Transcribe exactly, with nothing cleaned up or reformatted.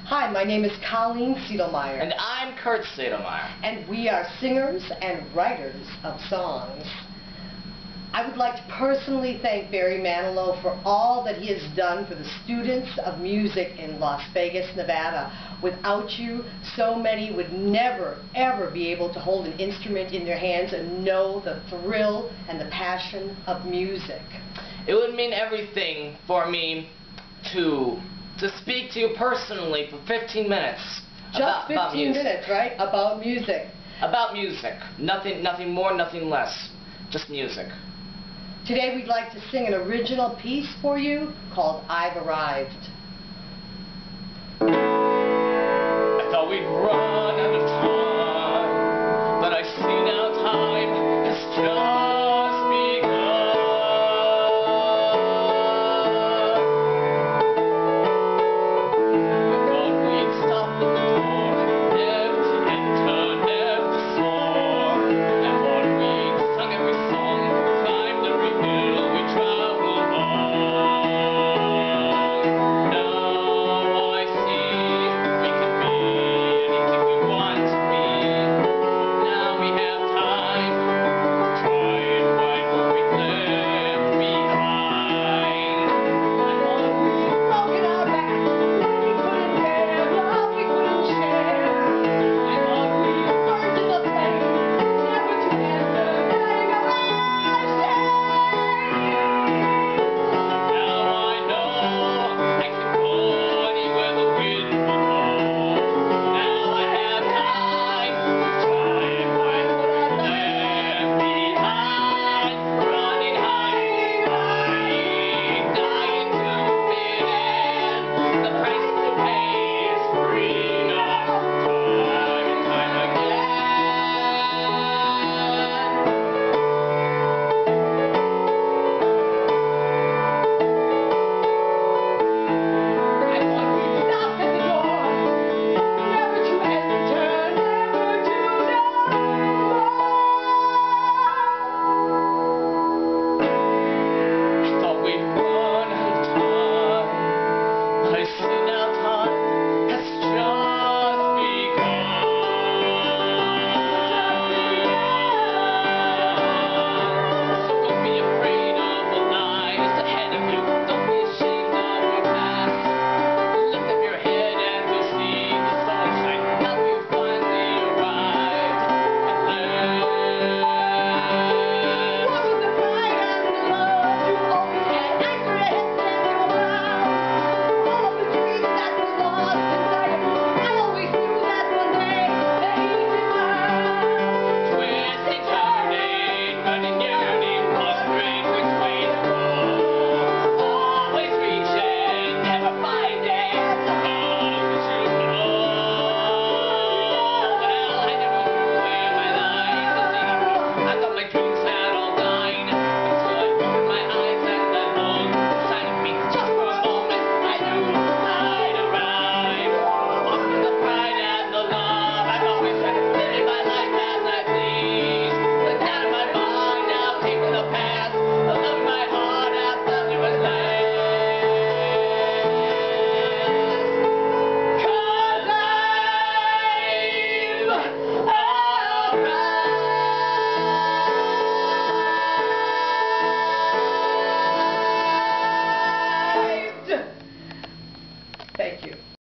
Hi, my name is Colleen Sedlmeir. And I'm Kurt Sedlmeir. And we are singers and writers of songs. I would like to personally thank Barry Manilow for all that he has done for the students of music in Las Vegas, Nevada. Without you, so many would never, ever be able to hold an instrument in their hands and know the thrill and the passion of music. It would mean everything for me to to speak to you personally for fifteen minutes. Just about, fifteen about music. minutes, right? About music. About music. Nothing, nothing more, nothing less. Just music. Today we'd like to sing an original piece for you called I've Arrived. I thought we'd run